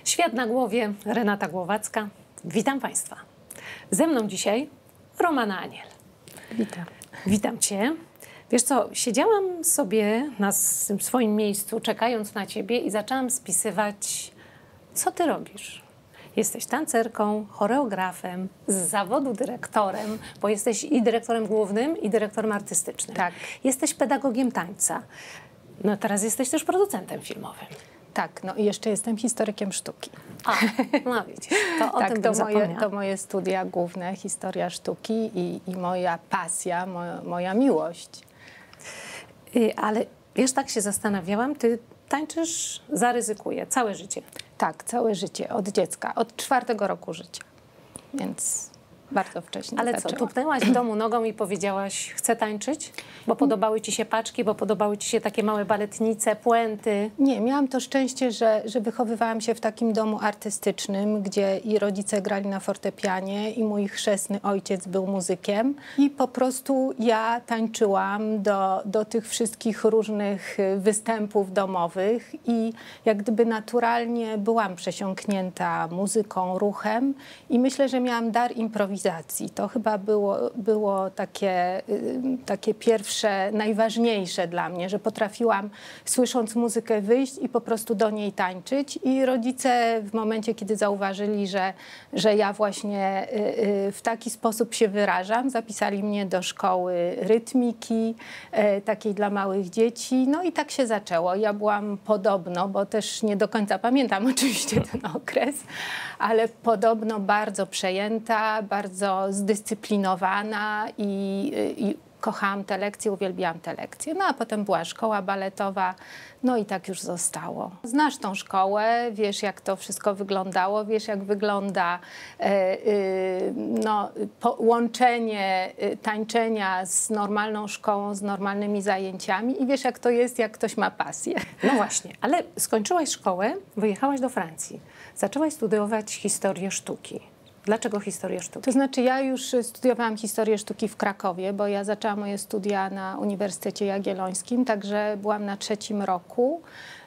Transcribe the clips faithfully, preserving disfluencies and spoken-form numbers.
Świat na głowie, Renata Głowacka. Witam Państwa. Ze mną dzisiaj Romana Aniel. Witam. Witam Cię. Wiesz co, siedziałam sobie na tym swoim miejscu, czekając na Ciebie i zaczęłam spisywać, co Ty robisz. Jesteś tancerką, choreografem, z zawodu dyrektorem, bo jesteś i dyrektorem głównym, i dyrektorem artystycznym. Tak. Jesteś pedagogiem tańca. No teraz jesteś też producentem filmowym. Tak, no i jeszcze jestem historykiem sztuki. A, no widzisz, to o tak, tym to bym moje, zapomniała. to moje studia główne, historia sztuki i, i moja pasja, moja, moja miłość. Y, Ale wiesz, tak się zastanawiałam, ty tańczysz, zaryzykuję, całe życie. Tak, całe życie, od dziecka, od czwartego roku życia, więc bardzo wcześnie Ale co, zaczęłam. tupnęłaś w domu nogą i powiedziałaś, chcę tańczyć? Bo podobały ci się paczki, bo podobały ci się takie małe baletnice, puenty. Nie, miałam to szczęście, że, że wychowywałam się w takim domu artystycznym, gdzie i rodzice grali na fortepianie i mój chrzestny ojciec był muzykiem. I po prostu ja tańczyłam do, do tych wszystkich różnych występów domowych i jak gdyby naturalnie byłam przesiąknięta muzyką, ruchem i myślę, że miałam dar improwizacji. To chyba było, było takie, takie pierwsze, najważniejsze dla mnie, że potrafiłam słysząc muzykę wyjść i po prostu do niej tańczyć. I rodzice w momencie, kiedy zauważyli, że, że ja właśnie w taki sposób się wyrażam, zapisali mnie do szkoły rytmiki, takiej dla małych dzieci. No i tak się zaczęło. Ja byłam podobno, bo też nie do końca pamiętam oczywiście ten okres, ale podobno bardzo przejęta, bardzo zdyscyplinowana i, i kochałam te lekcje, uwielbiałam te lekcje. No a potem była szkoła baletowa, no i tak już zostało. Znasz tą szkołę, wiesz jak to wszystko wyglądało, wiesz jak wygląda e, e, no, łączenie e, tańczenia z normalną szkołą, z normalnymi zajęciami i wiesz jak to jest, jak ktoś ma pasję. No właśnie, ale skończyłaś szkołę, wyjechałaś do Francji. Zaczęłaś studiować historię sztuki. Dlaczego historię sztuki? To znaczy ja już studiowałam historię sztuki w Krakowie, bo ja zaczęłam moje studia na Uniwersytecie Jagiellońskim, także byłam na trzecim roku.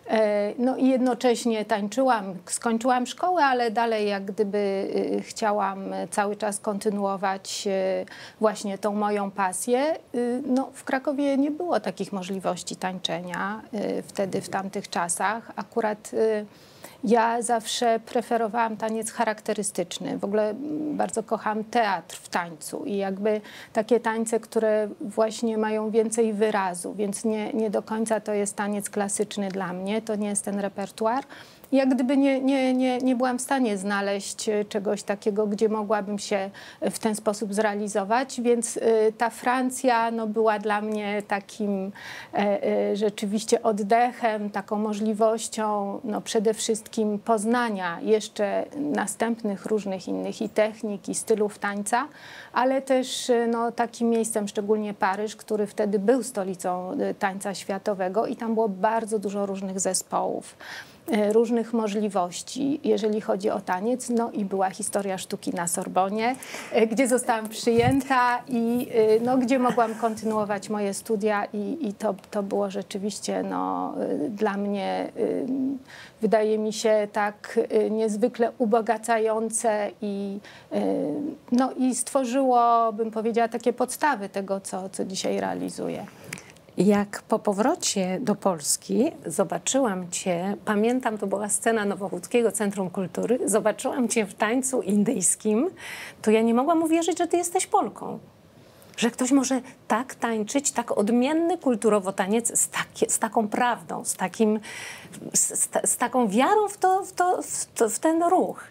No i jednocześnie tańczyłam, skończyłam szkołę, ale dalej jak gdyby chciałam cały czas kontynuować właśnie tą moją pasję. No w Krakowie nie było takich możliwości tańczenia wtedy, w tamtych czasach. Akurat ja zawsze preferowałam taniec charakterystyczny. W ogóle bardzo kocham teatr w tańcu i jakby takie tańce, które właśnie mają więcej wyrazu, więc nie, nie do końca to jest taniec klasyczny dla mnie, to nie jest ten repertuar. Jak gdyby nie, nie, nie, nie byłam w stanie znaleźć czegoś takiego, gdzie mogłabym się w ten sposób zrealizować, więc ta Francja no, była dla mnie takim e, e, rzeczywiście oddechem, taką możliwością no, przede wszystkim poznania jeszcze następnych różnych innych i technik, i stylów tańca, ale też no, takim miejscem, szczególnie Paryż, który wtedy był stolicą tańca światowego i tam było bardzo dużo różnych zespołów, różnych możliwości, jeżeli chodzi o taniec. No i była historia sztuki na Sorbonie, gdzie zostałam przyjęta i no, gdzie mogłam kontynuować moje studia i, i to, to było rzeczywiście no, dla mnie, wydaje mi się, tak niezwykle ubogacające i, no, i stworzyło, bym powiedziała, takie podstawy tego, co, co dzisiaj realizuję. Jak po powrocie do Polski zobaczyłam cię, pamiętam, to była scena Nowochódzkiego Centrum Kultury, zobaczyłam cię w tańcu indyjskim, to ja nie mogłam uwierzyć, że ty jesteś Polką. Że ktoś może tak tańczyć, tak odmienny kulturowo taniec z, takie, z taką prawdą, z, takim, z, z taką wiarą w, to, w, to, w, to, w ten ruch.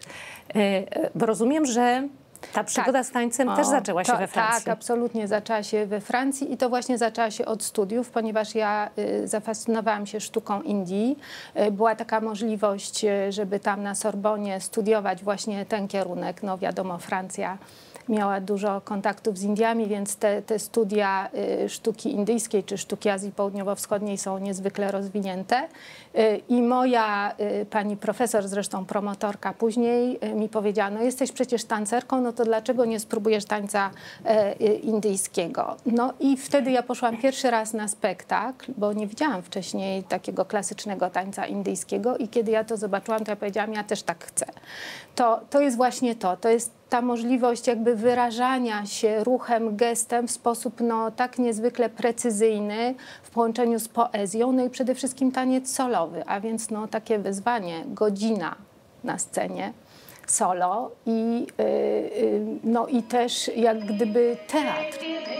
Bo rozumiem, że ta przygoda tak. z tańcem o, też zaczęła się to, we Francji. Tak, absolutnie zaczęła się we Francji i to właśnie zaczęła się od studiów, ponieważ ja y, zafascynowałam się sztuką Indii. Y, była taka możliwość, y, żeby tam na Sorbonie studiować właśnie ten kierunek, no wiadomo, Francja miała dużo kontaktów z Indiami, więc te, te studia y, sztuki indyjskiej czy sztuki Azji Południowo-Wschodniej są niezwykle rozwinięte. Y, I moja y, pani profesor, zresztą promotorka później y, mi powiedziała, no jesteś przecież tancerką, no to dlaczego nie spróbujesz tańca y, y, indyjskiego? No i wtedy ja poszłam pierwszy raz na spektakl, bo nie widziałam wcześniej takiego klasycznego tańca indyjskiego i kiedy ja to zobaczyłam, to ja powiedziałam, ja też tak chcę. To, to jest właśnie to, to jest ta możliwość jakby wyrażania się ruchem, gestem w sposób no, tak niezwykle precyzyjny w połączeniu z poezją, no i przede wszystkim taniec solowy, a więc no, takie wyzwanie, godzina na scenie solo i, yy, yy, no, i też jak gdyby teatr.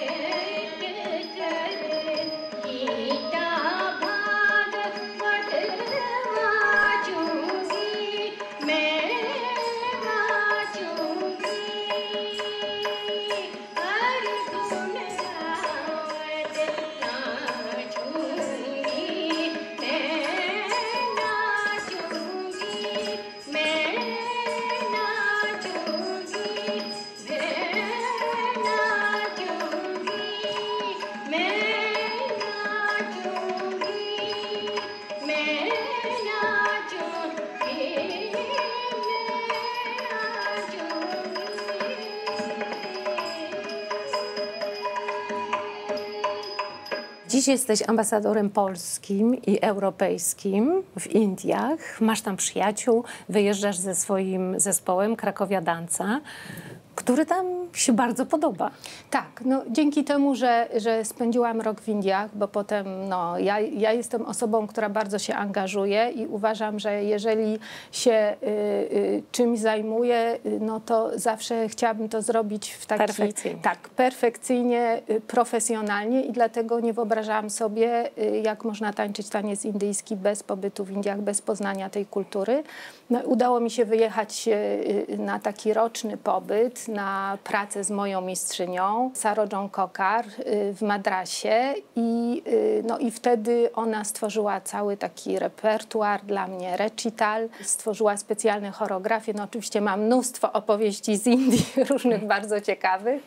Dziś jesteś ambasadorem polskim i europejskim w Indiach. Masz tam przyjaciół, wyjeżdżasz ze swoim zespołem Krakowia Danza, który tam się bardzo podoba. Tak, no dzięki temu, że, że spędziłam rok w Indiach, bo potem no, ja, ja jestem osobą, która bardzo się angażuje i uważam, że jeżeli się y, y, czymś zajmuję, y, no to zawsze chciałabym to zrobić w taki... Perfekcyjnie. Tak, perfekcyjnie, y, profesjonalnie i dlatego nie wyobrażałam sobie, y, jak można tańczyć taniec indyjski bez pobytu w Indiach, bez poznania tej kultury. No, udało mi się wyjechać y, na taki roczny pobyt, na pracę z moją mistrzynią, Sarodżą Kokar w Madrasie i, no i wtedy ona stworzyła cały taki repertuar dla mnie, recital, stworzyła specjalne choreografie. No oczywiście mam mnóstwo opowieści z Indii, różnych bardzo ciekawych,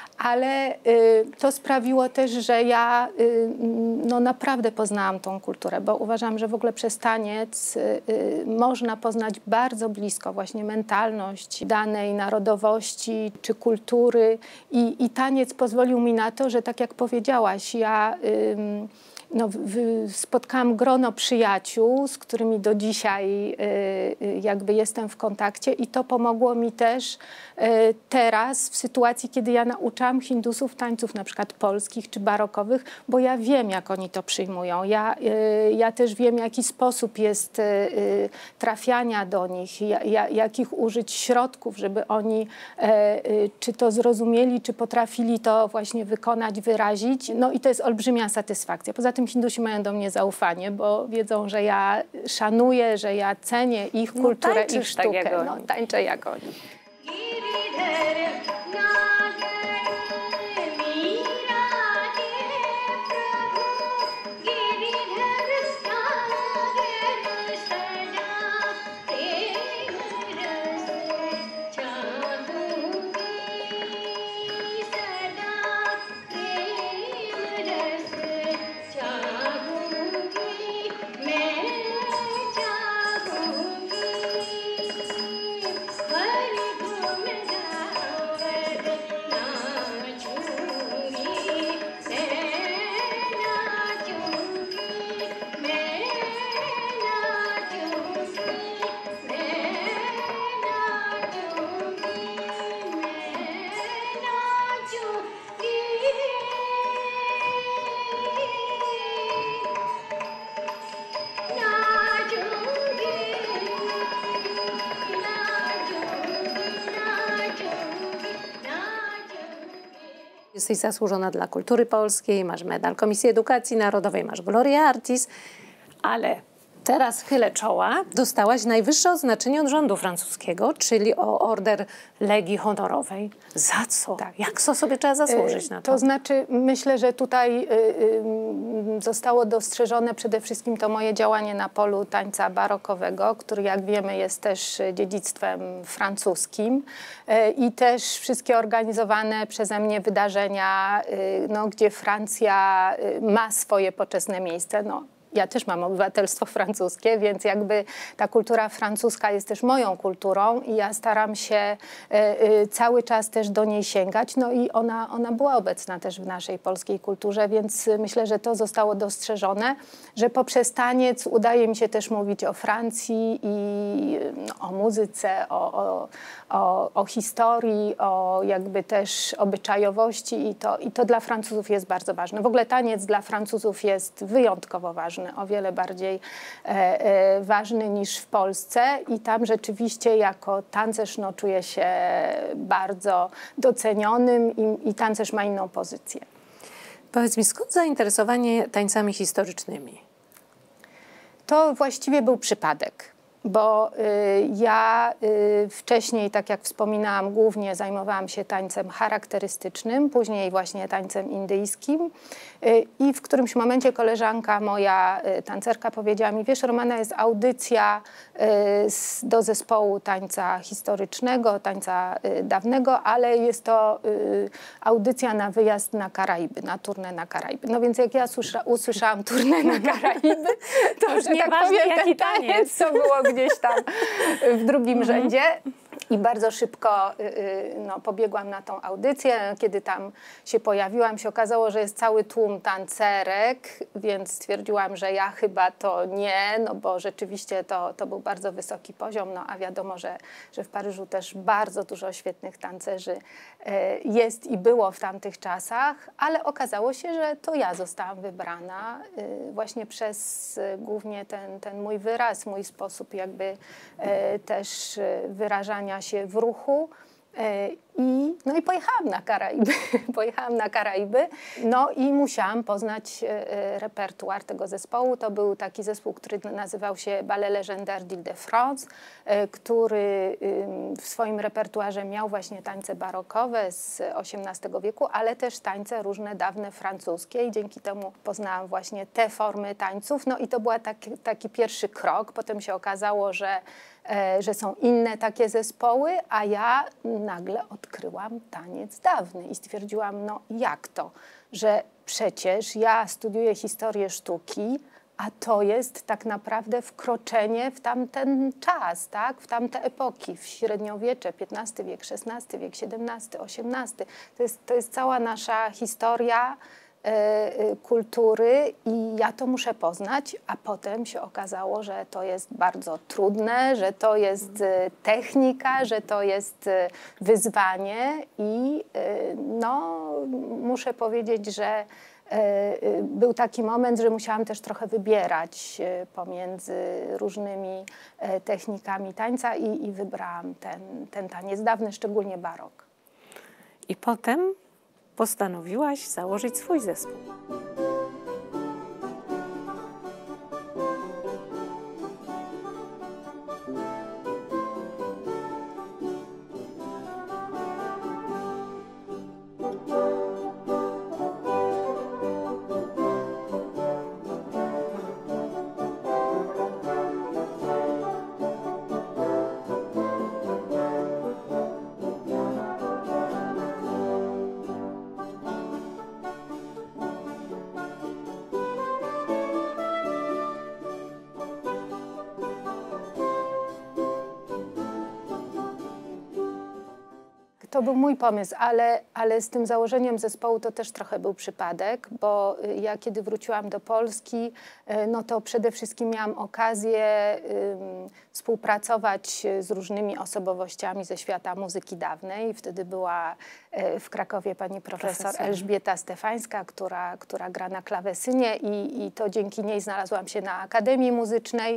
ale y, to sprawiło też, że ja y, no, naprawdę poznałam tą kulturę, bo uważam, że w ogóle przez taniec y, y, można poznać bardzo blisko właśnie mentalność danej narodowości czy kultury i, i taniec pozwolił mi na to, że tak jak powiedziałaś, ja y, no, w, spotkałam grono przyjaciół, z którymi do dzisiaj y, jakby jestem w kontakcie i to pomogło mi też y, teraz w sytuacji, kiedy ja nauczałam Hindusów tańców na przykład polskich czy barokowych, bo ja wiem, jak oni to przyjmują. Ja, y, ja też wiem, jaki sposób jest y, y, trafiania do nich, ja, ja, jakich użyć środków, żeby oni y, y, czy to zrozumieli, czy potrafili to właśnie wykonać, wyrazić. No i to jest olbrzymia satysfakcja. Poza tym Hindusi mają do mnie zaufanie, bo wiedzą, że ja szanuję, że ja cenię ich No, kulturę, ich tańczysz tak sztukę. jak No, oni. tańczę jak oni. Jesteś zasłużona dla kultury polskiej, masz medal Komisji Edukacji Narodowej, masz Gloria Artis, ale Teraz chylę czoła. Dostałaś najwyższe odznaczenie od rządu francuskiego, czyli o order Legii Honorowej. Za co? Tak. Jak co sobie trzeba zasłużyć na to? To znaczy, myślę, że tutaj y, y, zostało dostrzeżone przede wszystkim to moje działanie na polu tańca barokowego, który jak wiemy jest też dziedzictwem francuskim y, i też wszystkie organizowane przeze mnie wydarzenia, y, no, gdzie Francja y, ma swoje poczesne miejsce. No, ja też mam obywatelstwo francuskie, więc jakby ta kultura francuska jest też moją kulturą i ja staram się y, y, cały czas też do niej sięgać. No i ona, ona była obecna też w naszej polskiej kulturze, więc myślę, że to zostało dostrzeżone, że poprzez taniec udaje mi się też mówić o Francji i no, o muzyce, o, o, o, o historii, o jakby też obyczajowości i to, i to dla Francuzów jest bardzo ważne. W ogóle taniec dla Francuzów jest wyjątkowo ważny. O wiele bardziej e, e, ważny niż w Polsce i tam rzeczywiście jako tancerz no, czuję się bardzo docenionym i, i tancerz ma inną pozycję. Powiedz mi, skąd zainteresowanie tańcami historycznymi? To właściwie był przypadek. Bo y, ja y, wcześniej, tak jak wspominałam, głównie zajmowałam się tańcem charakterystycznym, później właśnie tańcem indyjskim y, i w którymś momencie koleżanka moja, y, tancerka, powiedziała mi: wiesz, Romana, jest audycja y, z, do zespołu tańca historycznego, tańca y, dawnego, ale jest to y, audycja na wyjazd na Karaiby, na turnę na Karaiby. No więc jak ja usłysza, usłyszałam turnę na Karaiby, to już nie tak powiem, jaki taniec to było gdzieś tam w drugim mm-hmm. rzędzie. I bardzo szybko no, pobiegłam na tą audycję. Kiedy tam się pojawiłam, się okazało, że jest cały tłum tancerek, więc stwierdziłam, że ja chyba to nie, no bo rzeczywiście to, to był bardzo wysoki poziom, no a wiadomo, że, że w Paryżu też bardzo dużo świetnych tancerzy jest i było w tamtych czasach, ale okazało się, że to ja zostałam wybrana właśnie przez głównie ten, ten mój wyraz, mój sposób jakby też wyrażania się w ruchu i, no i pojechałam na Karaiby. pojechałam na Karaiby, no i musiałam poznać repertuar tego zespołu. To był taki zespół, który nazywał się Ballet Légendaire d'Île-de-France, który w swoim repertuarze miał właśnie tańce barokowe z osiemnastego wieku, ale też tańce różne dawne francuskie i dzięki temu poznałam właśnie te formy tańców. No i to był taki, taki pierwszy krok. Potem się okazało, że że są inne takie zespoły, a ja nagle odkryłam taniec dawny i stwierdziłam, no jak to, że przecież ja studiuję historię sztuki, a to jest tak naprawdę wkroczenie w tamten czas, tak? W tamte epoki, w średniowiecze, piętnasty wiek, szesnasty wiek, siedemnasty, osiemnasty. To jest, to jest cała nasza historia kultury i ja to muszę poznać, a potem się okazało, że to jest bardzo trudne, że to jest technika, że to jest wyzwanie i no, muszę powiedzieć, że był taki moment, że musiałam też trochę wybierać pomiędzy różnymi technikami tańca i, i wybrałam ten, ten taniec dawny, szczególnie barok. I potem postanowiłaś założyć swój zespół. To był mój pomysł, ale, ale z tym założeniem zespołu to też trochę był przypadek, bo ja kiedy wróciłam do Polski, no to przede wszystkim miałam okazję um, współpracować z różnymi osobowościami ze świata muzyki dawnej. Wtedy była w Krakowie pani profesor, profesor. Elżbieta Stefańska, która, która gra na klawesynie i, i to dzięki niej znalazłam się na Akademii Muzycznej.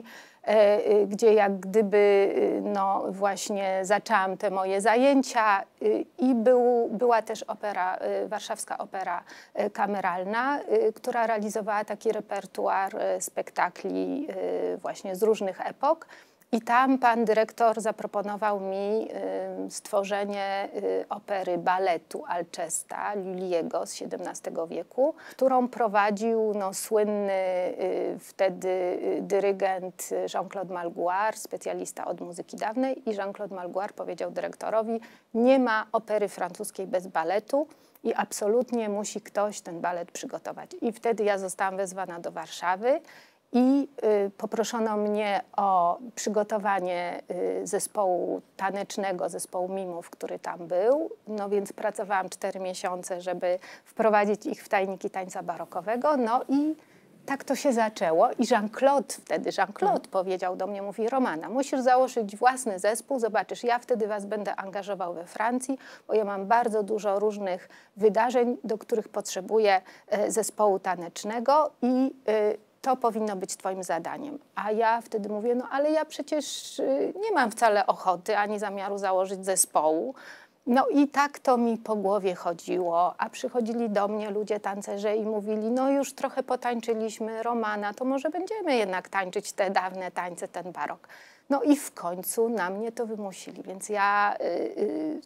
gdzie jak gdyby no właśnie zaczęłam te moje zajęcia i był, była też opera, warszawska opera kameralna, która realizowała taki repertuar spektakli właśnie z różnych epok. I tam pan dyrektor zaproponował mi y, stworzenie y, opery baletu Alcesta Lully'ego z siedemnastego wieku, którą prowadził no, słynny y, wtedy y, dyrygent Jean-Claude Malguard, specjalista od muzyki dawnej. I Jean-Claude Malguard powiedział dyrektorowi: nie ma opery francuskiej bez baletu i absolutnie musi ktoś ten balet przygotować. I wtedy ja zostałam wezwana do Warszawy. I y, poproszono mnie o przygotowanie y, zespołu tanecznego, zespołu mimów, który tam był. No więc pracowałam cztery miesiące, żeby wprowadzić ich w tajniki tańca barokowego. No i tak to się zaczęło. I Jean-Claude, wtedy Jean-Claude hmm. powiedział do mnie, mówi: Romana, musisz założyć własny zespół, zobaczysz, ja wtedy was będę angażował we Francji, bo ja mam bardzo dużo różnych wydarzeń, do których potrzebuję y, zespołu tanecznego i y, to powinno być twoim zadaniem. A ja wtedy mówię: no ale ja przecież nie mam wcale ochoty ani zamiaru założyć zespołu. No i tak to mi po głowie chodziło, a przychodzili do mnie ludzie, tancerze i mówili: no już trochę potańczyliśmy, Romana, to może będziemy jednak tańczyć te dawne tańce, ten barok. No i w końcu na mnie to wymusili, więc ja yy, yy,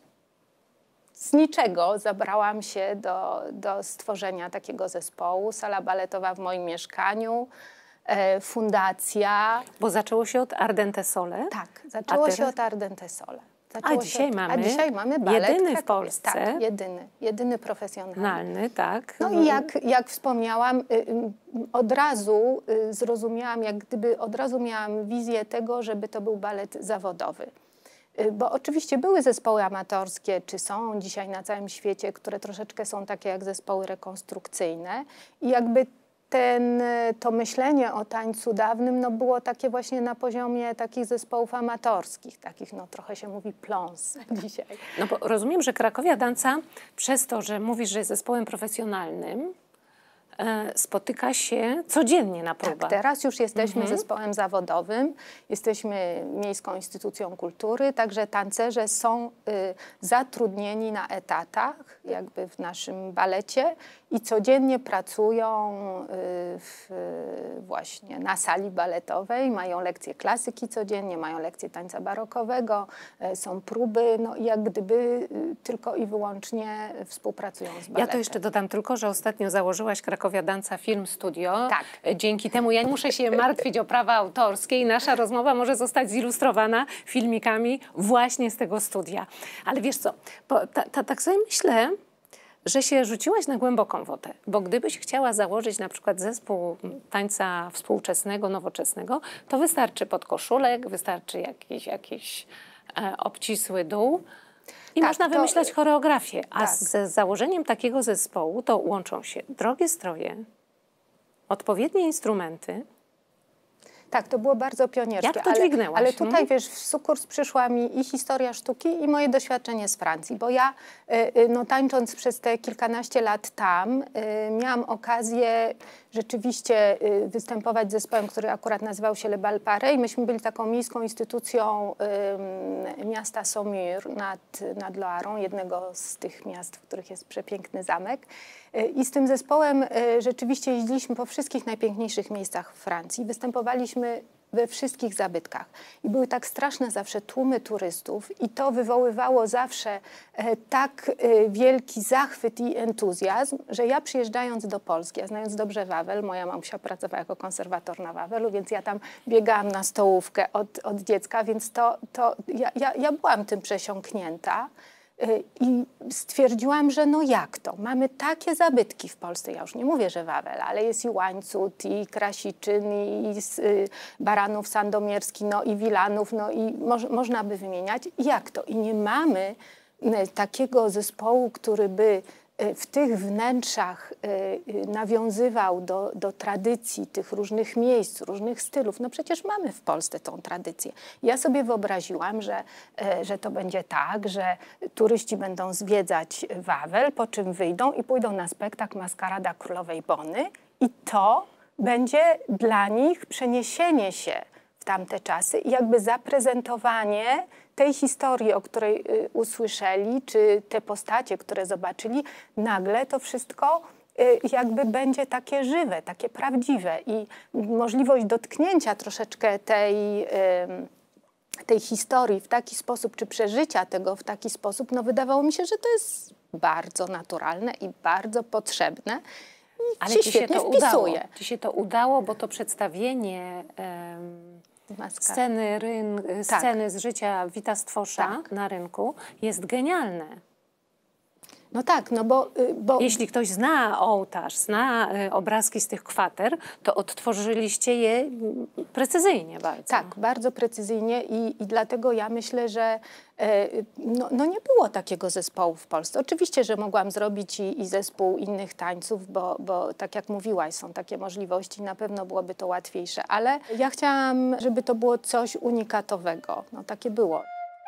z niczego zabrałam się do, do stworzenia takiego zespołu. Sala baletowa w moim mieszkaniu, e, fundacja. Bo zaczęło się od Ardente Sole? Tak, zaczęło teraz... się od Ardente Sole. A dzisiaj, od... mamy A dzisiaj mamy balet. Jedyny w Polsce. Tak, jedyny, jedyny profesjonalny. tak. No i jak, jak wspomniałam, od razu zrozumiałam, jak gdyby od razu miałam wizję tego, żeby to był balet zawodowy. Bo oczywiście były zespoły amatorskie, czy są dzisiaj na całym świecie, które troszeczkę są takie jak zespoły rekonstrukcyjne. I jakby ten, to myślenie o tańcu dawnym no było takie właśnie na poziomie takich zespołów amatorskich, takich no trochę się mówi plons dzisiaj. No bo rozumiem, że Krakowia Danza przez to, że mówisz, że jest zespołem profesjonalnym, spotyka się codziennie na próbach. Tak, teraz już jesteśmy mhm. zespołem zawodowym, jesteśmy Miejską Instytucją Kultury, także tancerze są y, zatrudnieni na etatach, jakby w naszym balecie i codziennie pracują y, w, y, właśnie na sali baletowej, mają lekcje klasyki codziennie, mają lekcje tańca barokowego, y, są próby, no i jak gdyby y, tylko i wyłącznie współpracują z baletem. Ja to jeszcze dodam tylko, że ostatnio założyłaś Krakowia Danza Film Studio. Tak. Dzięki temu ja nie muszę się martwić o prawa autorskie i nasza rozmowa może zostać zilustrowana filmikami właśnie z tego studia. Ale wiesz co, bo ta, ta, tak sobie myślę, że się rzuciłaś na głęboką wodę, bo gdybyś chciała założyć na przykład zespół tańca współczesnego, nowoczesnego, to wystarczy podkoszulek, wystarczy jakiś, jakiś e, obcisły dół i tak, można to, wymyślać choreografię. A tak. z założeniem takiego zespołu to łączą się drogie stroje, odpowiednie instrumenty. Tak, to było bardzo pionierskie. Jak to dźwignęłaś? Ale, ale tutaj, wiesz, w sukurs przyszła mi i historia sztuki, i moje doświadczenie z Francji, bo ja, no, tańcząc przez te kilkanaście lat tam, miałam okazję rzeczywiście występować z zespołem, który akurat nazywał się Le Bal Paris. Myśmy byli taką miejską instytucją um, miasta Saumur nad, nad Loarą, jednego z tych miast, w których jest przepiękny zamek. I z tym zespołem rzeczywiście jeździliśmy po wszystkich najpiękniejszych miejscach w Francji. Występowaliśmy we wszystkich zabytkach. I były tak straszne zawsze tłumy turystów i to wywoływało zawsze e, tak e, wielki zachwyt i entuzjazm, że ja przyjeżdżając do Polski, a znając dobrze Wawel, moja mamusia pracowała jako konserwator na Wawelu, więc ja tam biegałam na stołówkę od, od dziecka, więc to, to ja, ja, ja byłam tym przesiąknięta. I stwierdziłam, że no jak to? Mamy takie zabytki w Polsce, ja już nie mówię, że Wawel, ale jest i Łańcut, i Krasiczyn, i Baranów Sandomierski, no i Wilanów, no i moż, można by wymieniać. Jak to? I nie mamy takiego zespołu, który by w tych wnętrzach nawiązywał do, do tradycji tych różnych miejsc, różnych stylów. No przecież mamy w Polsce tą tradycję. Ja sobie wyobraziłam, że, że to będzie tak, że turyści będą zwiedzać Wawel, po czym wyjdą i pójdą na spektakl Maskarada Królowej Bony i to będzie dla nich przeniesienie się w tamte czasy i jakby zaprezentowanie tej historii, o której y, usłyszeli, czy te postacie, które zobaczyli, nagle to wszystko y, jakby będzie takie żywe, takie prawdziwe i możliwość dotknięcia troszeczkę tej, y, tej historii w taki sposób, czy przeżycia tego w taki sposób, no wydawało mi się, że to jest bardzo naturalne i bardzo potrzebne. Ale się ci świetnie się to wpisuje. udało. Ci się to udało, bo to przedstawienie em, sceny, ryn, Tak. sceny z życia Wita Stwosza Tak. na rynku jest genialne. No tak, no bo... y, bo Jeśli ktoś zna ołtarz, zna y, obrazki z tych kwater, to odtworzyliście je mm, precyzyjnie bardzo. Tak, bardzo precyzyjnie i, i dlatego ja myślę, że e, no, no nie było takiego zespołu w Polsce. Oczywiście, że mogłam zrobić i, i zespół innych tańców, bo, bo tak jak mówiłaś, są takie możliwości, na pewno byłoby to łatwiejsze, ale ja chciałam, żeby to było coś unikatowego. No takie było.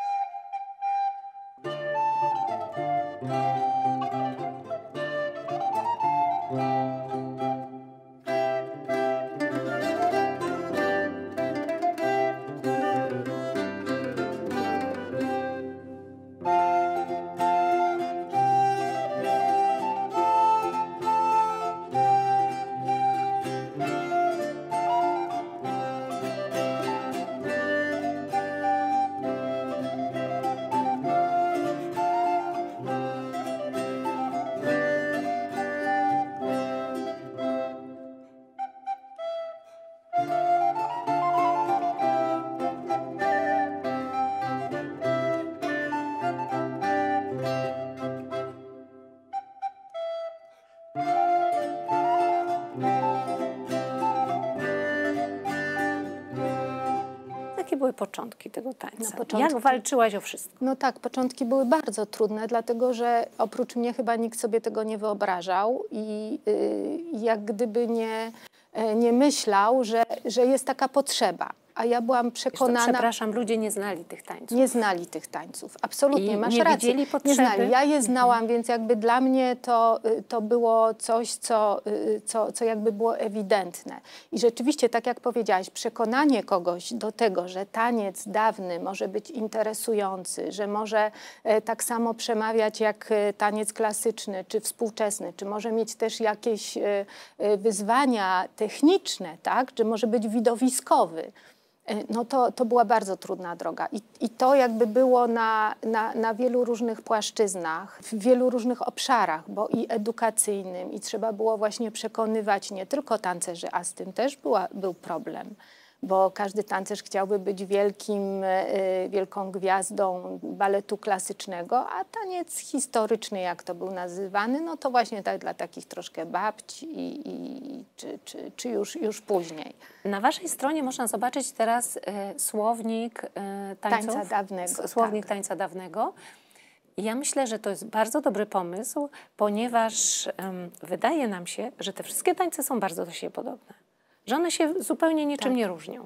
Jakie były początki tego tańca? Na początki- Jak walczyłaś o wszystko? No tak, początki były bardzo trudne, dlatego że oprócz mnie chyba nikt sobie tego nie wyobrażał i y, jak gdyby nie, e, nie myślał, że, że jest taka potrzeba. A ja byłam Wiesz co, przekonana... przepraszam, ludzie nie znali tych tańców. Nie znali tych tańców, absolutnie, I masz nie rację. widzieli Nie potrzeby? znali. Ja je znałam, więc jakby dla mnie to, y, to było coś, co, y, co, co jakby było ewidentne. I rzeczywiście, tak jak powiedziałaś, przekonanie kogoś do tego, że taniec dawny może być interesujący, że może e, tak samo przemawiać jak e, taniec klasyczny czy współczesny, czy może mieć też jakieś e, e, wyzwania techniczne, tak? Czy może być widowiskowy. No to, to była bardzo trudna droga i, i to jakby było na, na, na wielu różnych płaszczyznach, w wielu różnych obszarach, bo i edukacyjnym i trzeba było właśnie przekonywać nie tylko tancerzy, a z tym też była, był problem, bo każdy tancerz chciałby być wielkim, y, wielką gwiazdą baletu klasycznego, a taniec historyczny, jak to był nazywany, no to właśnie tak dla takich troszkę babci i, i, czy, czy, czy już, już później. Na waszej stronie można zobaczyć teraz e, słownik e, tańców, Tańca dawnego, s- Słownik tak. tańca dawnego. I ja myślę, że to jest bardzo dobry pomysł, ponieważ em, wydaje nam się, że te wszystkie tańce są bardzo do siebie podobne. Że one się zupełnie niczym Tak. nie różnią.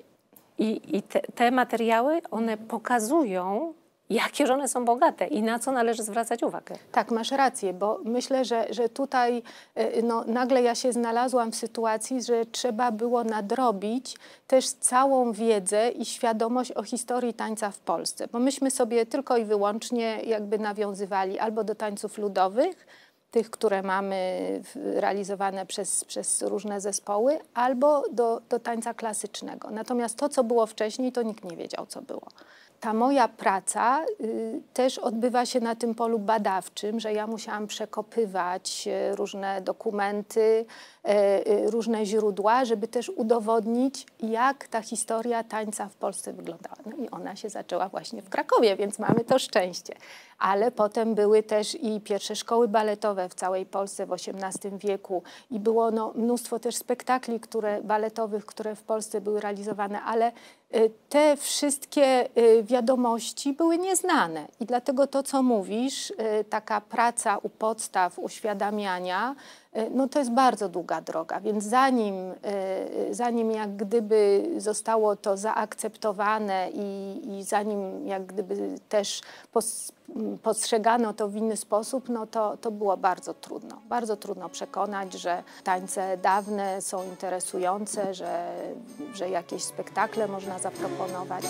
I, i te, te materiały, one pokazują, jakie że one są bogate i na co należy zwracać uwagę. Tak, masz rację, bo myślę, że, że tutaj y, no, nagle ja się znalazłam w sytuacji, że trzeba było nadrobić też całą wiedzę i świadomość o historii tańca w Polsce, bo myśmy sobie tylko i wyłącznie jakby nawiązywali albo do tańców ludowych, tych, które mamy w- realizowane przez, przez różne zespoły, albo do, do tańca klasycznego. Natomiast to, co było wcześniej, to nikt nie wiedział, co było. Ta moja praca y, też odbywa się na tym polu badawczym, że ja musiałam przekopywać y, różne dokumenty, y, y, różne źródła, żeby też udowodnić, jak ta historia tańca w Polsce wyglądała. No i ona się zaczęła właśnie w Krakowie, więc mamy to szczęście. Ale potem były też i pierwsze szkoły baletowe w całej Polsce w osiemnastym wieku i było no, mnóstwo też spektakli które, baletowych, które w Polsce były realizowane, ale y, te wszystkie y, wiadomości były nieznane i dlatego to, co mówisz, y, taka praca u podstaw uświadamiania, no to jest bardzo długa droga, więc zanim, zanim jak gdyby zostało to zaakceptowane i, i zanim jak gdyby też pos, postrzegano to w inny sposób, no to, to było bardzo trudno. Bardzo trudno przekonać, że tańce dawne są interesujące, że, że jakieś spektakle można zaproponować.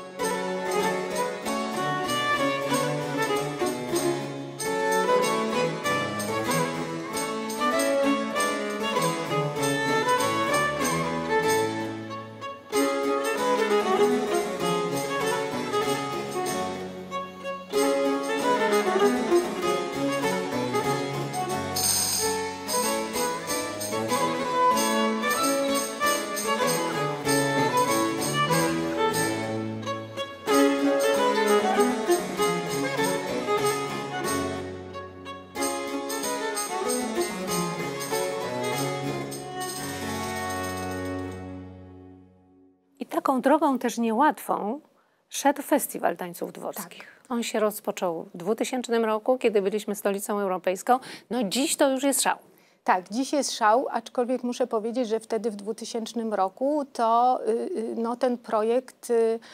Taką drogą też niełatwą szedł Festiwal Tańców Dworskich. Tak. On się rozpoczął w dwutysięcznym roku, kiedy byliśmy stolicą europejską. No dziś to już jest szał. Tak, dziś jest szał, aczkolwiek muszę powiedzieć, że wtedy w dwutysięcznym roku to no, ten projekt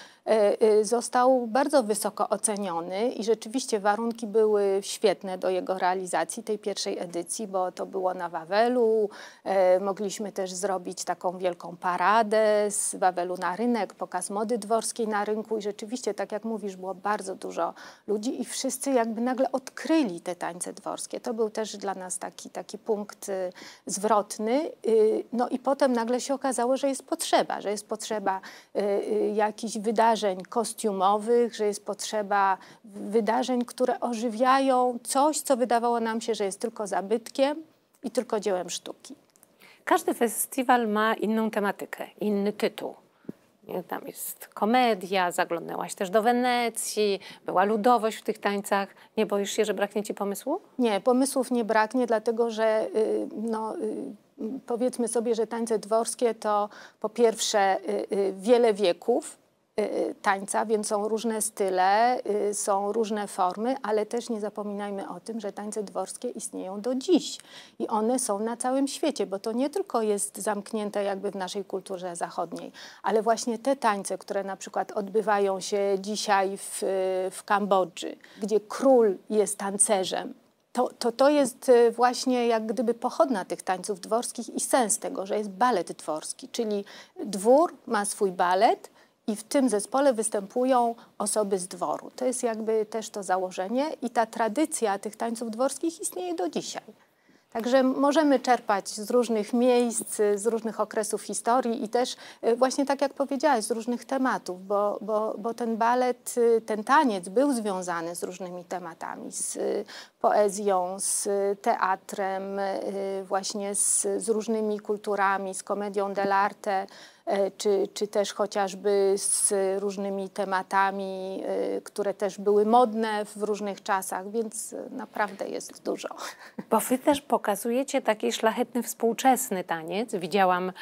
został bardzo wysoko oceniony i rzeczywiście warunki były świetne do jego realizacji, tej pierwszej edycji, bo to było na Wawelu. Mogliśmy też zrobić taką wielką paradę z Wawelu na rynek, pokaz mody dworskiej na rynku i rzeczywiście, tak jak mówisz, było bardzo dużo ludzi i wszyscy jakby nagle odkryli te tańce dworskie. To był też dla nas taki, taki punkt zwrotny. No i potem nagle się okazało, że jest potrzeba, że jest potrzeba jakichś wydarzeń kostiumowych, że jest potrzeba wydarzeń, które ożywiają coś, co wydawało nam się, że jest tylko zabytkiem i tylko dziełem sztuki. Każdy festiwal ma inną tematykę, inny tytuł. Tam jest komedia, zaglądnęłaś też do Wenecji, była ludowość w tych tańcach. Nie boisz się, że braknie ci pomysłu? Nie, pomysłów nie braknie, dlatego że yy, no, yy, powiedzmy sobie, że tańce dworskie to po pierwsze yy, yy, wiele wieków tańca, więc są różne style, są różne formy, ale też nie zapominajmy o tym, że tańce dworskie istnieją do dziś i one są na całym świecie, bo to nie tylko jest zamknięte jakby w naszej kulturze zachodniej, ale właśnie te tańce, które na przykład odbywają się dzisiaj w, w Kambodży, gdzie król jest tancerzem, To, to, to jest właśnie jak gdyby pochodna tych tańców dworskich i sens tego, że jest balet dworski, czyli dwór ma swój balet, i w tym zespole występują osoby z dworu. To jest jakby też to założenie i ta tradycja tych tańców dworskich istnieje do dzisiaj. Także możemy czerpać z różnych miejsc, z różnych okresów historii i też właśnie tak jak powiedziałaś, z różnych tematów, bo, bo, bo ten balet, ten taniec był związany z różnymi tematami, z poezją, z teatrem, właśnie z, z różnymi kulturami, z komedią dell'arte, Czy, czy też chociażby z różnymi tematami, które też były modne w różnych czasach, więc naprawdę jest dużo. Bo wy też pokazujecie taki szlachetny, współczesny taniec. Widziałam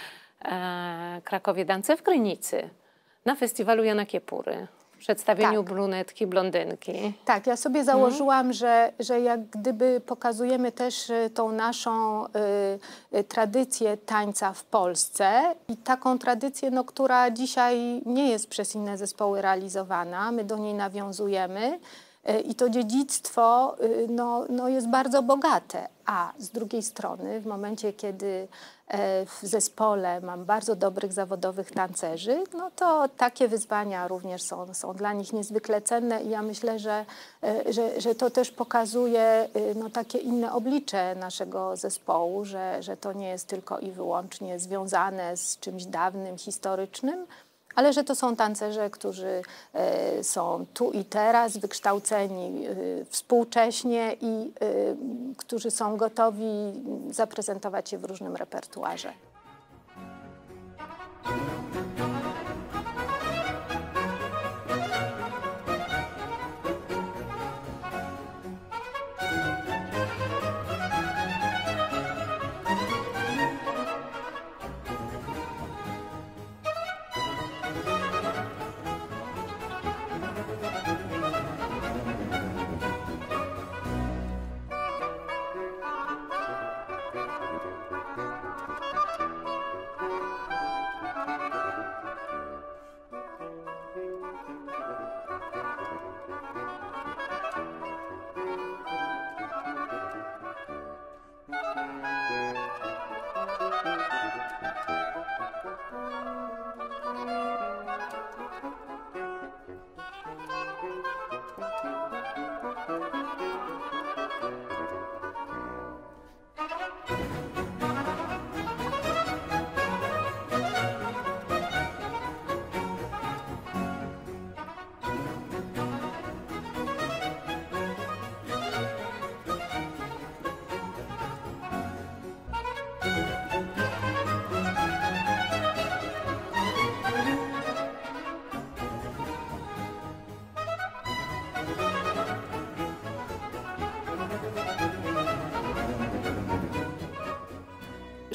e, Krakowie Dance w Krynicy na festiwalu Jana Kiepury. W przedstawieniu tak. Brunetki, blondynki. Tak, ja sobie założyłam, hmm. że, że jak gdyby pokazujemy też tą naszą y, tradycję tańca w Polsce i taką tradycję, no, która dzisiaj nie jest przez inne zespoły realizowana. My do niej nawiązujemy. I to dziedzictwo no, no jest bardzo bogate, a z drugiej strony w momencie, kiedy w zespole mam bardzo dobrych zawodowych tancerzy, no to takie wyzwania również są, są dla nich niezwykle cenne i ja myślę, że, że, że to też pokazuje no, takie inne oblicze naszego zespołu, że, że to nie jest tylko i wyłącznie związane z czymś dawnym, historycznym, ale że to są tancerze, którzy e, są tu i teraz, wykształceni e, współcześnie i e, którzy są gotowi zaprezentować się w różnym repertuarze.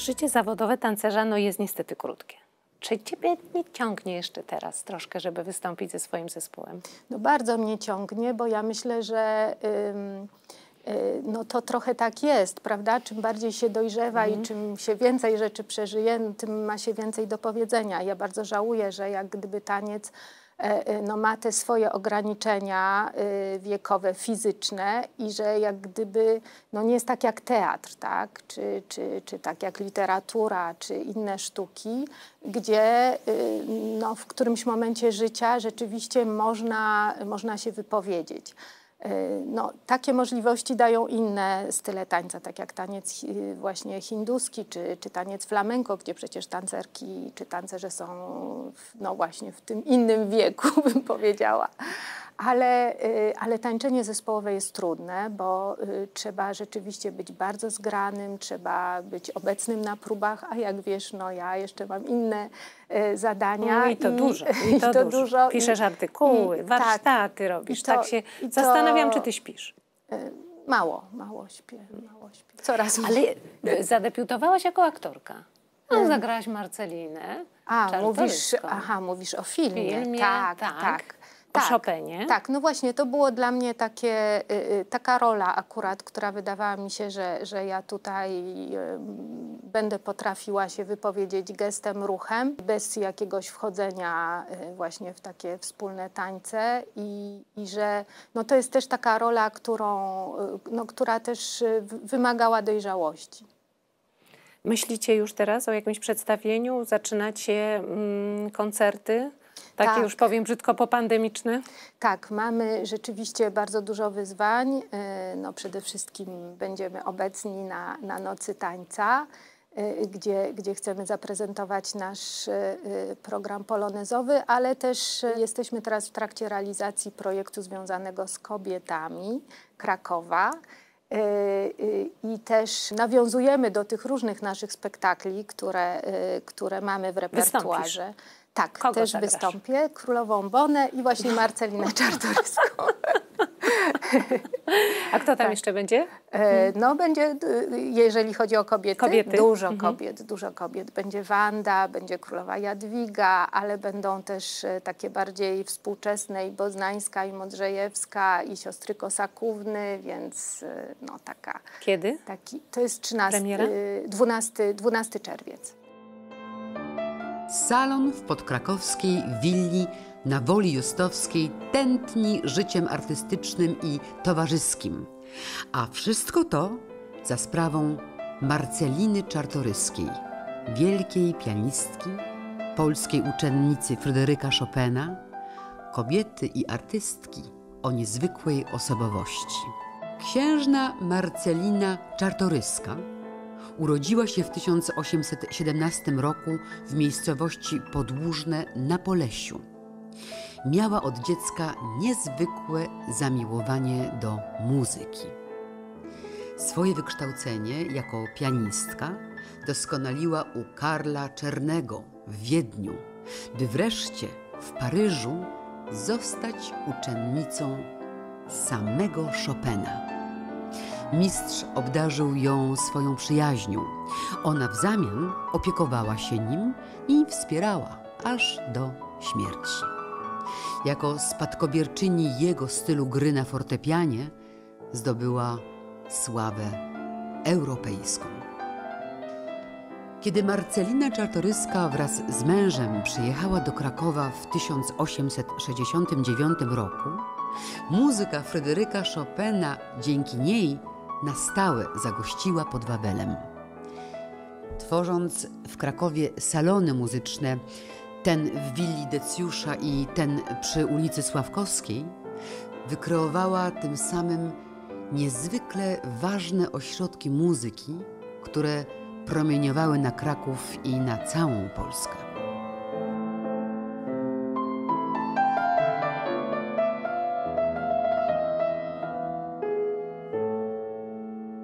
życie zawodowe tancerza no, jest niestety krótkie. Czy ciebie nie ciągnie jeszcze teraz troszkę, żeby wystąpić ze swoim zespołem? No bardzo mnie ciągnie, bo ja myślę, że ym, y, no to trochę tak jest, prawda? Czym bardziej się dojrzewa mm. i czym się więcej rzeczy przeżyje, no, tym ma się więcej do powiedzenia. Ja bardzo żałuję, że jak gdyby taniec no, ma te swoje ograniczenia wiekowe, fizyczne i że jak gdyby no, nie jest tak jak teatr, tak? Czy, czy, czy tak jak literatura, czy inne sztuki, gdzie no, w którymś momencie życia rzeczywiście można, można się wypowiedzieć. No, takie możliwości dają inne style tańca, tak jak taniec właśnie hinduski, czy, czy taniec flamenco, gdzie przecież tancerki czy tancerze są w, no właśnie w tym innym wieku, bym powiedziała. Ale, ale tańczenie zespołowe jest trudne, bo trzeba rzeczywiście być bardzo zgranym, trzeba być obecnym na próbach, a jak wiesz, no ja jeszcze mam inne zadania. No i to i, dużo, i to, i to dużo. dużo. Piszesz artykuły, i, warsztaty tak, robisz. To, tak się to, zastanawiam, czy ty śpisz. Mało, mało śpię, mało śpię. Coraz mniej. Ale zadebiutowałaś jako aktorka. No, zagrałaś Marcelinę. A, mówisz, aha, mówisz o filmie. filmie tak, tak. tak. O tak, Chopinie. Tak, no właśnie, to było dla mnie takie, y, taka rola akurat, która wydawała mi się, że, że ja tutaj y, będę potrafiła się wypowiedzieć gestem, ruchem, bez jakiegoś wchodzenia y, właśnie w takie wspólne tańce i, i że no, to jest też taka rola, którą, y, no, która też y, wymagała dojrzałości. Myślicie już teraz o jakimś przedstawieniu? Zaczynacie mm, koncerty? Takie tak. już powiem brzydko popandemiczne? Tak, mamy rzeczywiście bardzo dużo wyzwań. No, przede wszystkim będziemy obecni na, na Nocy Tańca, gdzie, gdzie chcemy zaprezentować nasz program polonezowy, ale też jesteśmy teraz w trakcie realizacji projektu związanego z kobietami Krakowa. I też nawiązujemy do tych różnych naszych spektakli, które, które mamy w repertuarze. Wystąpisz. Tak, Kogo też zagrasz? Wystąpię. Królową Bonę i właśnie Marcelinę Czartoryską. A kto tam tak. jeszcze będzie? E, no będzie, jeżeli chodzi o kobiety, kobiety. dużo mhm. kobiet, dużo kobiet. Będzie Wanda, będzie Królowa Jadwiga, ale będą też takie bardziej współczesne i Boznańska, i Modrzejewska, i siostry Kosakówny, więc no taka. Kiedy? Taki, to jest trzynasty, dwunasty czerwiec. Salon w podkrakowskiej willi na Woli Justowskiej tętni życiem artystycznym i towarzyskim. A wszystko to za sprawą Marceliny Czartoryskiej, wielkiej pianistki, polskiej uczennicy Fryderyka Chopina, kobiety i artystki o niezwykłej osobowości. Księżna Marcelina Czartoryska urodziła się w tysiąc osiemset siedemnastym roku w miejscowości Podłużne na Polesiu. Miała od dziecka niezwykłe zamiłowanie do muzyki. Swoje wykształcenie jako pianistka doskonaliła u Karla Czernego w Wiedniu, by wreszcie w Paryżu zostać uczennicą samego Chopina. Mistrz obdarzył ją swoją przyjaźnią. Ona w zamian opiekowała się nim i wspierała aż do śmierci. Jako spadkobierczyni jego stylu gry na fortepianie zdobyła sławę europejską. Kiedy Marcelina Czartoryska wraz z mężem przyjechała do Krakowa w tysiąc osiemset sześćdziesiątym dziewiątym roku, muzyka Fryderyka Chopina dzięki niej na stałe zagościła pod Wawelem. Tworząc w Krakowie salony muzyczne, ten w willi Decjusza i ten przy ulicy Sławkowskiej, wykreowała tym samym niezwykle ważne ośrodki muzyki, które promieniowały na Kraków i na całą Polskę.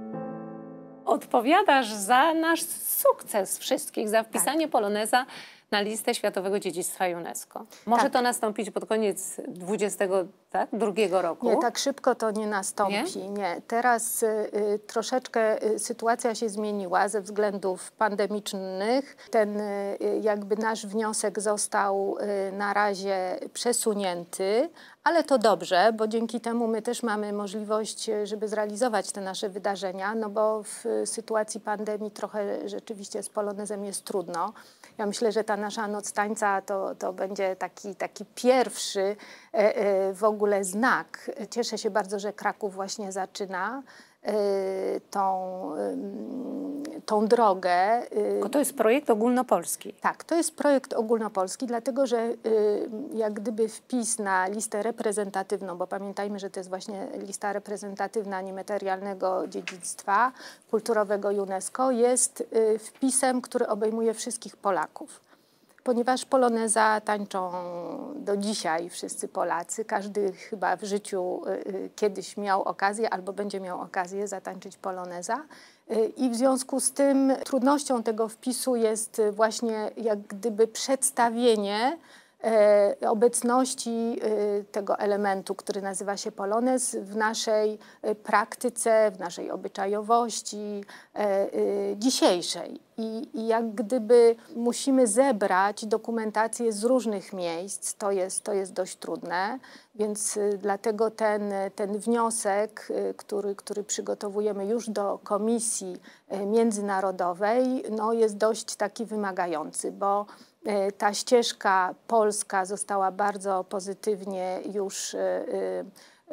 Odpowiadasz za nasz sukces wszystkich, za wpisanie tak. poloneza na listę Światowego Dziedzictwa UNESCO. Może Tak. to nastąpić pod koniec dwudziestego drugiego roku? Nie, tak szybko to nie nastąpi. Nie? Nie. Teraz y, y, troszeczkę y, sytuacja się zmieniła ze względów pandemicznych. Ten y, jakby nasz wniosek został y, na razie przesunięty, ale to dobrze, bo dzięki temu my też mamy możliwość, żeby zrealizować te nasze wydarzenia, no bo w sytuacji pandemii trochę rzeczywiście z polonezem jest trudno. Ja myślę, że ta nasza Noc Tańca to, to będzie taki, taki pierwszy e, e, w ogóle znak. Cieszę się bardzo, że Kraków właśnie zaczyna e, tą, e, tą drogę. Bo to jest projekt ogólnopolski. Tak, to jest projekt ogólnopolski, dlatego że y, jak gdyby wpis na listę reprezentatywną, bo pamiętajmy, że to jest właśnie lista reprezentatywna niematerialnego dziedzictwa kulturowego UNESCO, jest y, wpisem, który obejmuje wszystkich Polaków. Ponieważ poloneza tańczą do dzisiaj wszyscy Polacy, każdy chyba w życiu y, kiedyś miał okazję albo będzie miał okazję zatańczyć poloneza. I w związku z tym trudnością tego wpisu jest właśnie jak gdyby przedstawienie e, obecności e, tego elementu, który nazywa się polonez w naszej e, praktyce, w naszej obyczajowości e, e, dzisiejszej. I, I jak gdyby musimy zebrać dokumentację z różnych miejsc, to jest, to jest dość trudne, więc y, dlatego ten, ten wniosek, y, który, który przygotowujemy już do Komisji y, Międzynarodowej, no, jest dość taki wymagający, bo y, ta ścieżka polska została bardzo pozytywnie już y, y,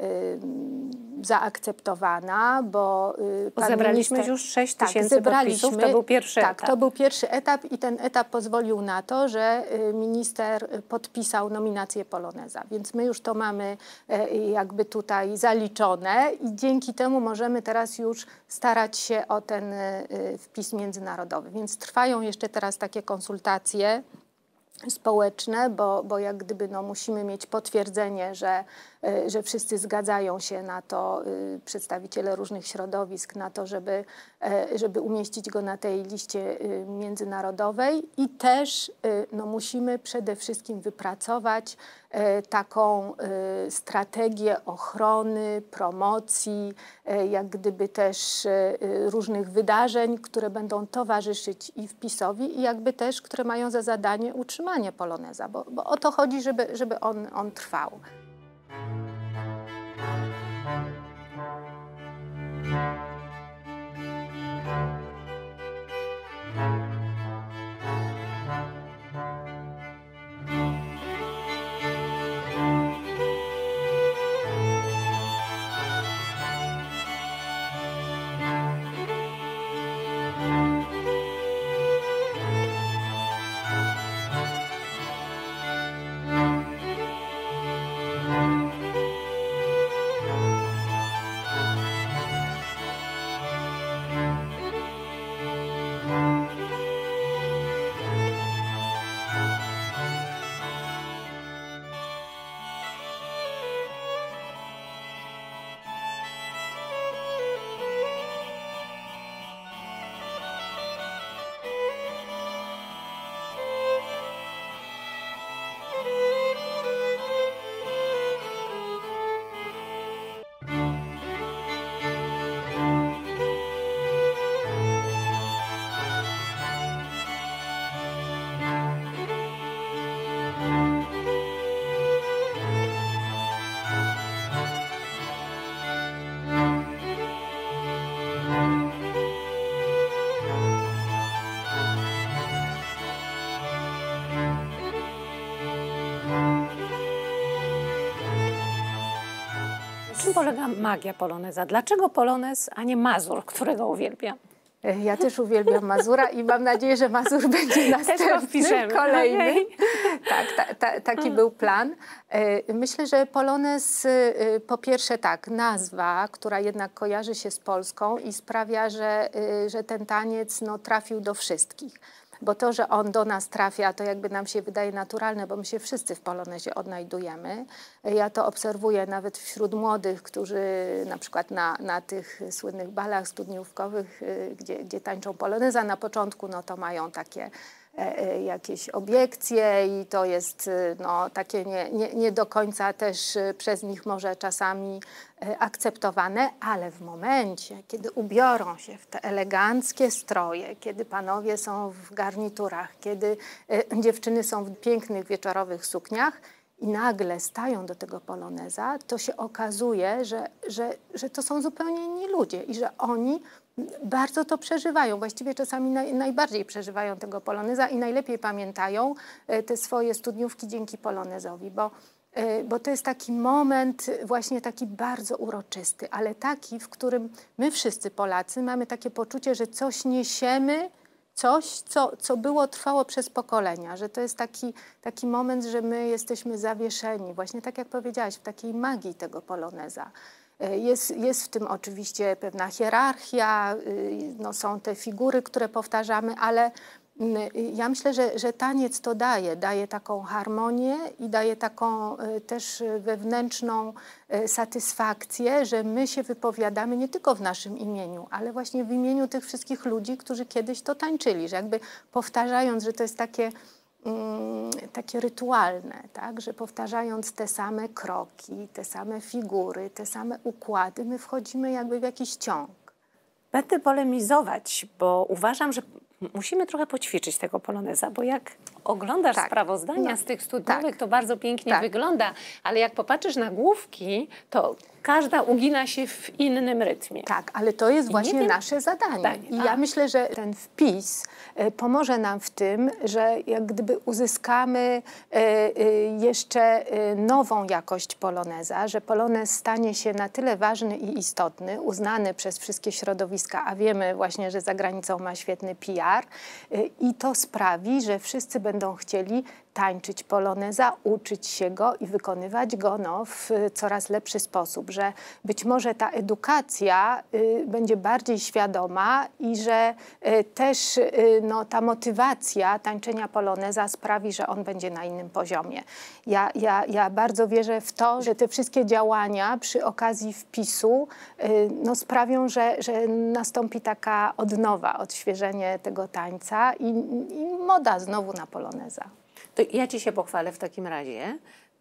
zaakceptowana, bo Bo zebraliśmy minister, już sześć tak, tysięcy zebraliśmy, podpisów, to był pierwszy tak, etap. to był pierwszy etap i ten etap pozwolił na to, że minister podpisał nominację poloneza, więc my już to mamy jakby tutaj zaliczone i dzięki temu możemy teraz już starać się o ten wpis międzynarodowy, więc trwają jeszcze teraz takie konsultacje społeczne, bo, bo jak gdyby no, musimy mieć potwierdzenie, że, że wszyscy zgadzają się na to, przedstawiciele różnych środowisk, na to, żeby, żeby umieścić go na tej liście międzynarodowej i też no, musimy przede wszystkim wypracować taką strategię ochrony, promocji, jak gdyby też różnych wydarzeń, które będą towarzyszyć i wpisowi i jakby też, które mają za zadanie utrzymanie poloneza, bo, bo o to chodzi, żeby, żeby on, on trwał. Na czym polega magia poloneza? Dlaczego polonez, a nie Mazur, którego uwielbiam? Ja też uwielbiam Mazura i mam nadzieję, że Mazur będzie następny, kolejny. Okay. Tak, ta, ta, taki był plan. Myślę, że polonez po pierwsze tak, nazwa, która jednak kojarzy się z Polską i sprawia, że, że ten taniec no, trafił do wszystkich. Bo to, że on do nas trafia, to jakby nam się wydaje naturalne, bo my się wszyscy w polonezie odnajdujemy. Ja to obserwuję nawet wśród młodych, którzy na przykład na, na tych słynnych balach studniówkowych, gdzie, gdzie tańczą poloneza na początku, no to mają takie jakieś obiekcje i to jest no, takie nie, nie, nie do końca też przez nich może czasami akceptowane, ale w momencie, kiedy ubiorą się w te eleganckie stroje, kiedy panowie są w garniturach, kiedy dziewczyny są w pięknych wieczorowych sukniach i nagle stają do tego poloneza, to się okazuje, że, że, że to są zupełnie inni ludzie i że oni bardzo to przeżywają. Właściwie czasami naj, najbardziej przeżywają tego poloneza i najlepiej pamiętają te swoje studniówki dzięki polonezowi, bo, bo to jest taki moment właśnie taki bardzo uroczysty, ale taki, w którym my wszyscy Polacy mamy takie poczucie, że coś niesiemy, coś, co, co było, trwało przez pokolenia, że to jest taki, taki moment, że my jesteśmy zawieszeni, właśnie tak jak powiedziałaś, w takiej magii tego poloneza. Jest, jest w tym oczywiście pewna hierarchia, no są te figury, które powtarzamy, ale ja myślę, że, że taniec to daje, daje taką harmonię i daje taką też wewnętrzną satysfakcję, że my się wypowiadamy nie tylko w naszym imieniu, ale właśnie w imieniu tych wszystkich ludzi, którzy kiedyś to tańczyli, że jakby powtarzając, że to jest takie takie rytualne, tak? Że powtarzając te same kroki, te same figury, te same układy, my wchodzimy jakby w jakiś ciąg. Będę polemizować, bo uważam, że musimy trochę poćwiczyć tego poloneza, bo jak oglądasz tak. sprawozdania no. z tych studniówek, tak. to bardzo pięknie tak. wygląda, ale jak popatrzysz na główki, to każda ugina się w innym rytmie. Tak, ale to jest I właśnie wiem, nasze zadanie. tak. I ja myślę, że ten wpis y, pomoże nam w tym, że jak gdyby uzyskamy y, y, jeszcze y, nową jakość poloneza, że polonez stanie się na tyle ważny i istotny, uznany przez wszystkie środowiska, a wiemy właśnie, że za granicą ma świetny P R y, i to sprawi, że wszyscy będą chcieli tańczyć poloneza, uczyć się go i wykonywać go no, w coraz lepszy sposób, że być może ta edukacja y, będzie bardziej świadoma i że y, też y, no, ta motywacja tańczenia poloneza sprawi, że on będzie na innym poziomie. Ja, ja, ja bardzo wierzę w to, że te wszystkie działania przy okazji wpisu y, no, sprawią, że, że nastąpi taka odnowa, odświeżenie tego tańca i, i moda znowu na poloneza. To ja ci się pochwalę w takim razie,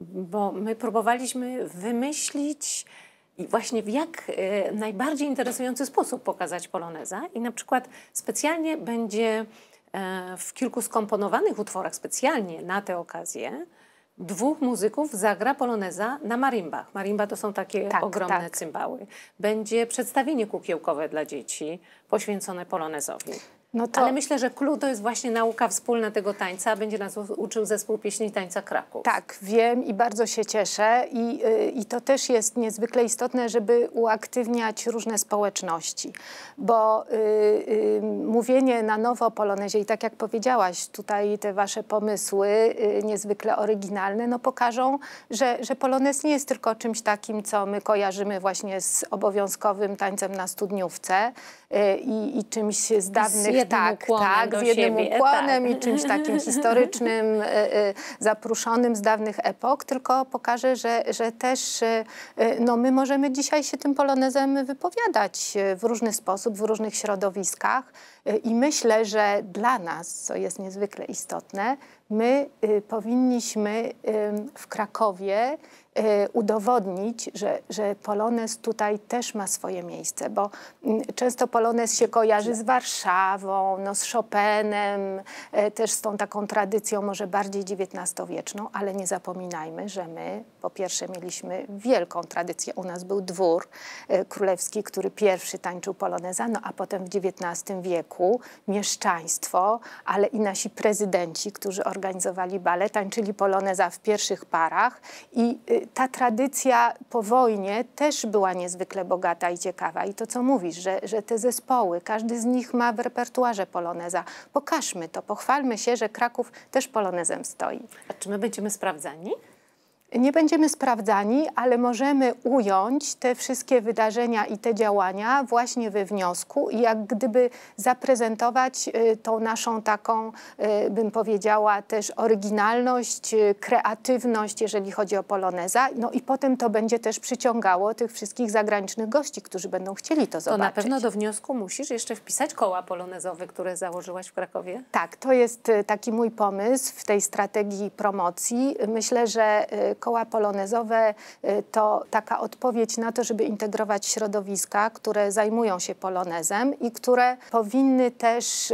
bo my próbowaliśmy wymyślić właśnie w jak e, najbardziej interesujący sposób pokazać poloneza i na przykład specjalnie będzie e, w kilku skomponowanych utworach, specjalnie na tę okazję, dwóch muzyków zagra poloneza na marimbach. Marimba to są takie tak, ogromne tak. cymbały. Będzie przedstawienie kukiełkowe dla dzieci poświęcone polonezowi. No to... Ale myślę, że clue to jest właśnie nauka wspólna tego tańca. Będzie nas uczył zespół pieśni Tańca Kraków. Tak, wiem i bardzo się cieszę. I, yy, I to też jest niezwykle istotne, żeby uaktywniać różne społeczności. Bo yy, yy, mówienie na nowo o polonezie i tak jak powiedziałaś, tutaj te wasze pomysły yy, niezwykle oryginalne, no pokażą, że, że polonez nie jest tylko czymś takim, co my kojarzymy właśnie z obowiązkowym tańcem na studniówce yy, i, i czymś z dawnych tak, tak, z jednym siebie, ukłonem tak. i czymś takim historycznym, y, y, zapruszonym z dawnych epok, tylko pokaże, że, że też y, no, my możemy dzisiaj się tym polonezem wypowiadać w różny sposób, w różnych środowiskach y, i myślę, że dla nas, co jest niezwykle istotne, my y, powinniśmy y, w Krakowie y, udowodnić, że, że polonez tutaj też ma swoje miejsce, bo y, często polonez się kojarzy z Warszawą, no, z Chopinem, y, też z tą taką tradycją może bardziej dziewiętnastowieczną, ale nie zapominajmy, że my po pierwsze mieliśmy wielką tradycję, u nas był dwór y, królewski, który pierwszy tańczył poloneza, no a potem w dziewiętnastym wieku mieszczaństwo, ale i nasi prezydenci, którzy organizowali balet, tańczyli poloneza w pierwszych parach i y, ta tradycja po wojnie też była niezwykle bogata i ciekawa. I to, co mówisz, że, że te zespoły, każdy z nich ma w repertuarze poloneza. Pokażmy to, pochwalmy się, że Kraków też polonezem stoi. A czy my będziemy sprawdzani? Nie będziemy sprawdzani, ale możemy ująć te wszystkie wydarzenia i te działania właśnie we wniosku i jak gdyby zaprezentować tą naszą taką, bym powiedziała, też oryginalność, kreatywność, jeżeli chodzi o poloneza. No i potem to będzie też przyciągało tych wszystkich zagranicznych gości, którzy będą chcieli to zobaczyć. To na pewno do wniosku musisz jeszcze wpisać koła polonezowe, które założyłaś w Krakowie? Tak, to jest taki mój pomysł w tej strategii promocji. Myślę, że koła polonezowe to taka odpowiedź na to, żeby integrować środowiska, które zajmują się polonezem i które powinny też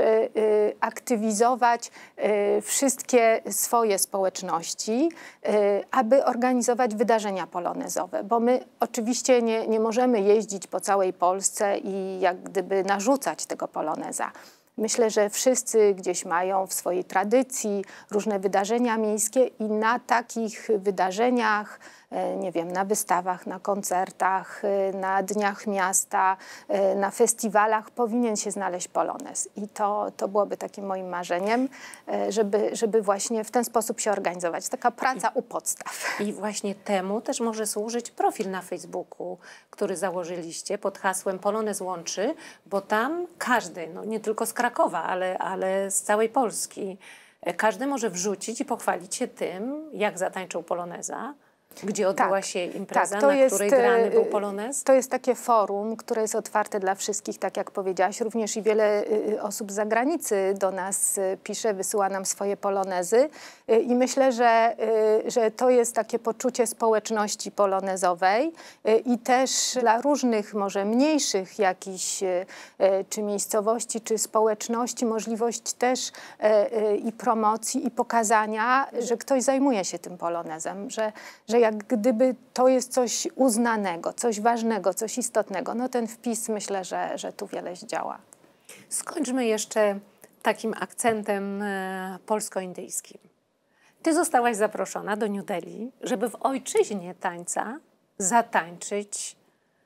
aktywizować wszystkie swoje społeczności, aby organizować wydarzenia polonezowe. Bo my oczywiście nie, nie możemy jeździć po całej Polsce i jak gdyby narzucać tego poloneza. Myślę, że wszyscy gdzieś mają w swojej tradycji różne wydarzenia miejskie i na takich wydarzeniach, nie wiem, na wystawach, na koncertach, na dniach miasta, na festiwalach powinien się znaleźć polonez. I to, to byłoby takim moim marzeniem, żeby, żeby właśnie w ten sposób się organizować. Taka praca u podstaw. I właśnie temu też może służyć profil na Facebooku, który założyliście pod hasłem Polonez Łączy, bo tam każdy, no nie tylko z Krakowa, ale, ale z całej Polski, każdy może wrzucić i pochwalić się tym, jak zatańczył poloneza. Gdzie odbyła tak, się impreza, tak, na jest, której grany był polonez? To jest takie forum, które jest otwarte dla wszystkich, tak jak powiedziałaś. Również i wiele osób z zagranicy do nas pisze, wysyła nam swoje polonezy. I myślę, że, że to jest takie poczucie społeczności polonezowej i też dla różnych, może mniejszych jakichś czy miejscowości, czy społeczności możliwość też i promocji, i pokazania, że ktoś zajmuje się tym polonezem, że, że jak gdyby to jest coś uznanego, coś ważnego, coś istotnego. No ten wpis myślę, że, że tu wiele zdziała. Skończmy jeszcze takim akcentem e, polsko-indyjskim. Ty zostałaś zaproszona do New Delhi, żeby w ojczyźnie tańca zatańczyć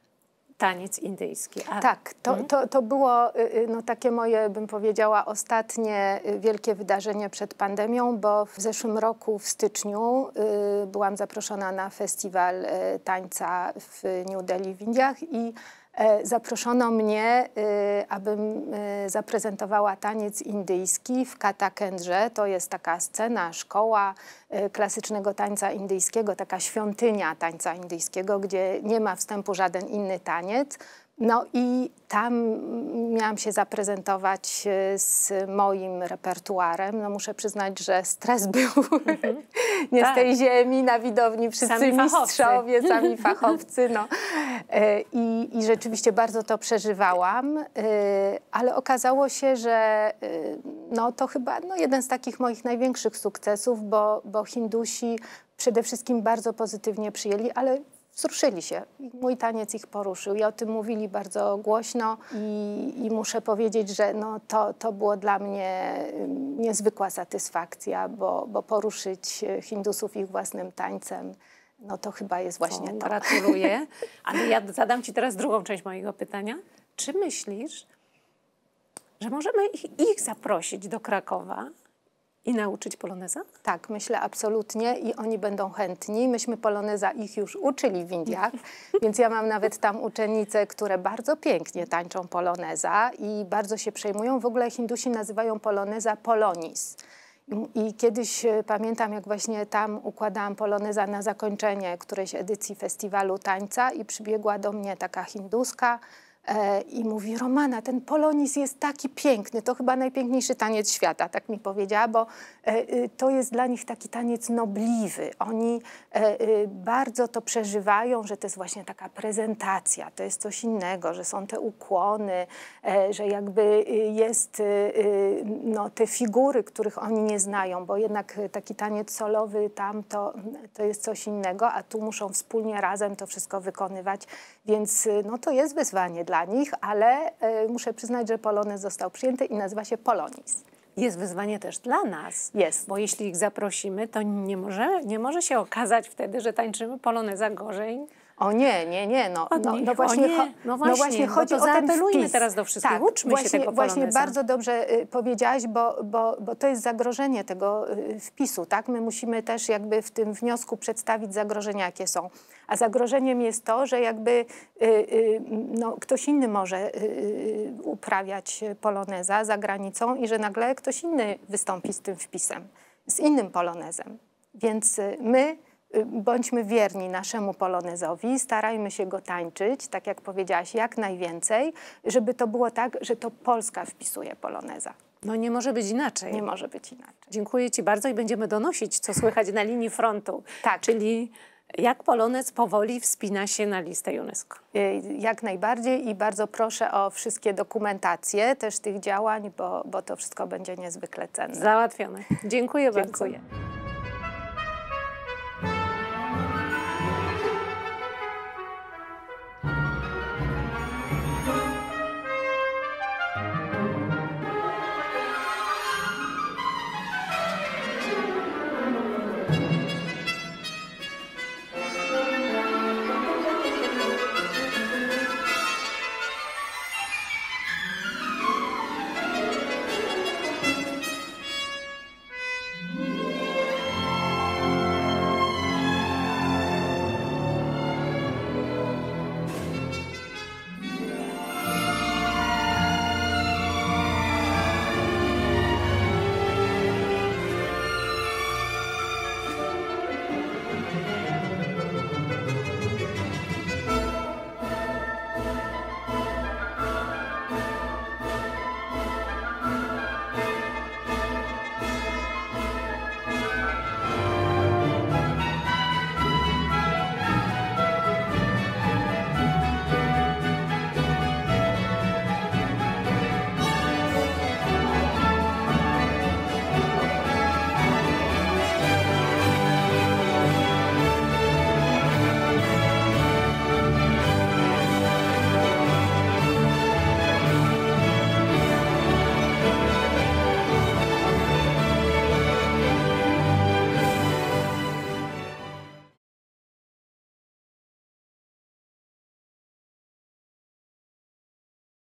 taniec indyjski. A... Tak, to, to, to było no, takie moje, bym powiedziała, ostatnie wielkie wydarzenie przed pandemią, bo w zeszłym roku w styczniu y, byłam zaproszona na festiwal y, tańca w New Delhi w Indiach i y, zaproszono mnie, y, abym y, zaprezentowała taniec indyjski w Katakendrze. To jest taka scena, szkoła y, klasycznego tańca indyjskiego, taka świątynia tańca indyjskiego, gdzie nie ma wstępu żaden inny taniec. No i tam miałam się zaprezentować z moim repertuarem. No muszę przyznać, że stres był mhm. nie tak. z tej ziemi, na widowni wszyscy sami mistrzowie, fachowcy. sami fachowcy. No. I, I rzeczywiście bardzo to przeżywałam, ale okazało się, że no, to chyba no, jeden z takich moich największych sukcesów, bo, bo Hindusi przede wszystkim bardzo pozytywnie przyjęli, ale wzruszyli się. Mój taniec ich poruszył i o tym mówili bardzo głośno i, i muszę powiedzieć, że no to, to było dla mnie niezwykła satysfakcja, bo, bo poruszyć Hindusów ich własnym tańcem, no to chyba jest właśnie o, to. Gratuluję. Ale ja zadam ci teraz drugą część mojego pytania. Czy myślisz, że możemy ich, ich zaprosić do Krakowa i nauczyć poloneza? Tak, myślę absolutnie i oni będą chętni. Myśmy poloneza ich już uczyli w Indiach, więc ja mam nawet tam uczennice, które bardzo pięknie tańczą poloneza i bardzo się przejmują. W ogóle Hindusi nazywają poloneza polonis. I, I kiedyś pamiętam, jak właśnie tam układałam poloneza na zakończenie którejś edycji festiwalu tańca i przybiegła do mnie taka hinduska, i mówi: Romana, ten polonis jest taki piękny, to chyba najpiękniejszy taniec świata, tak mi powiedziała, bo to jest dla nich taki taniec nobliwy. Oni bardzo to przeżywają, że to jest właśnie taka prezentacja, to jest coś innego, że są te ukłony, że jakby jest no, te figury, których oni nie znają, bo jednak taki taniec solowy tam to, to jest coś innego, a tu muszą wspólnie razem to wszystko wykonywać, więc no, to jest wyzwanie dla nich, ale y, muszę przyznać, że polonez został przyjęty i nazywa się polonis. Jest wyzwanie też dla nas, jest. Bo jeśli ich zaprosimy, to nie może, nie może się okazać wtedy, że tańczymy poloneza gorzej O nie, nie, nie, no, Od no, nich, no, o właśnie, nie. cho- No no właśnie, właśnie bo chodzi to o ten zaapelujmy wpis. teraz do wszystkich, Tak, uczmy się właśnie, tego Właśnie poloneza. bardzo dobrze y, powiedziałaś, bo, bo, bo to jest zagrożenie tego y, wpisu, tak? My musimy też jakby w tym wniosku przedstawić zagrożenia, jakie są. A zagrożeniem jest to, że jakby y, y, no, ktoś inny może y, y, uprawiać poloneza za granicą i że nagle ktoś inny wystąpi z tym wpisem, z innym polonezem. Więc y, my bądźmy wierni naszemu polonezowi, starajmy się go tańczyć, tak jak powiedziałaś, jak najwięcej, żeby to było tak, że to Polska wpisuje poloneza. No nie może być inaczej. Nie może być inaczej. Dziękuję Ci bardzo i będziemy donosić, co słychać na linii frontu. Tak. Czyli jak polonez powoli wspina się na listę UNESCO. Jak najbardziej i bardzo proszę o wszystkie dokumentacje też tych działań, bo, bo to wszystko będzie niezwykle cenne. Załatwione. Dziękuję bardzo. Dziękuję.